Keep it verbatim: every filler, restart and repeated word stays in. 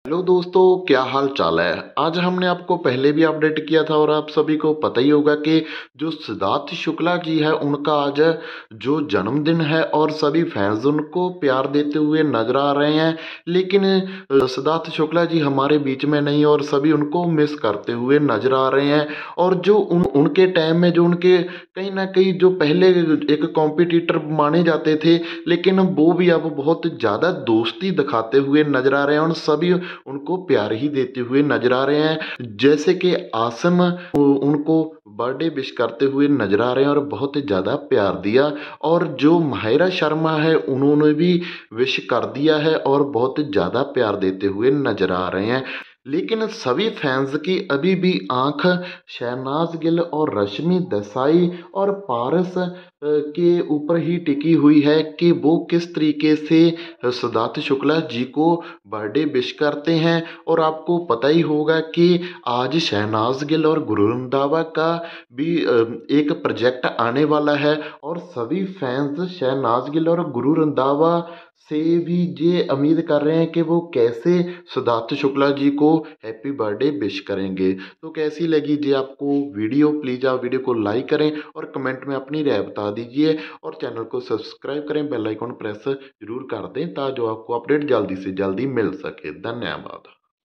Hello दोस्तों, क्या हाल चाल है। आज हमने आपको पहले भी अपडेट किया था और आप सभी को पता ही होगा कि जो सिद्धार्थ शुक्ला जी है उनका आज जो जन्मदिन है और सभी फैंस उनको प्यार देते हुए नजर आ रहे हैं। लेकिन अ, सिद्धार्थ शुक्ला जी हमारे बीच में नहीं और सभी उनको मिस करते हुए नजर आ रहे हैं। और जो उन उनके टाइम में जो उनके कहीं ना कहीं जो पहले एक कॉम्पिटिटर माने जाते थे, लेकिन वो भी अब बहुत ज़्यादा दोस्ती दिखाते हुए नजर आ रहे हैं और सभी उनको प्यार ही देते हुए नजर आ रहे हैं। जैसे कि आसिम उ- उनको बर्थडे विश करते हुए नजर आ रहे हैं और बहुत ज़्यादा प्यार दिया। और जो माहिरा शर्मा है उन्होंने भी विश कर दिया है और बहुत ज़्यादा प्यार देते हुए नजर आ रहे हैं। लेकिन सभी फैंस की अभी भी आंख शहनाज गिल और रश्मि देसाई और पारस अ, के ऊपर ही टिकी हुई है कि वो किस तरीके से सिद्धार्थ शुक्ला जी को बर्थडे विश करते हैं। और आपको पता ही होगा कि आज शहनाज गिल और गुरु रंधावा का भी अ, एक प्रोजेक्ट आने वाला है और सभी फैंस शहनाज गिल और गुरु रंधावा से भी ये उम्मीद कर रहे हैं कि वो कैसे सिद्धार्थ शुक्ला जी को हैप्पी बर्थडे विश करेंगे। तो कैसी लगी जी आपको वीडियो, प्लीज़ आप वीडियो को लाइक करें और कमेंट में अपनी राय बता दीजिए और चैनल को सब्सक्राइब करें, बेल आइकन प्रेस जरूर कर दें ताकि आपको अपडेट जल्दी से जल्दी मिल सके। धन्यवाद।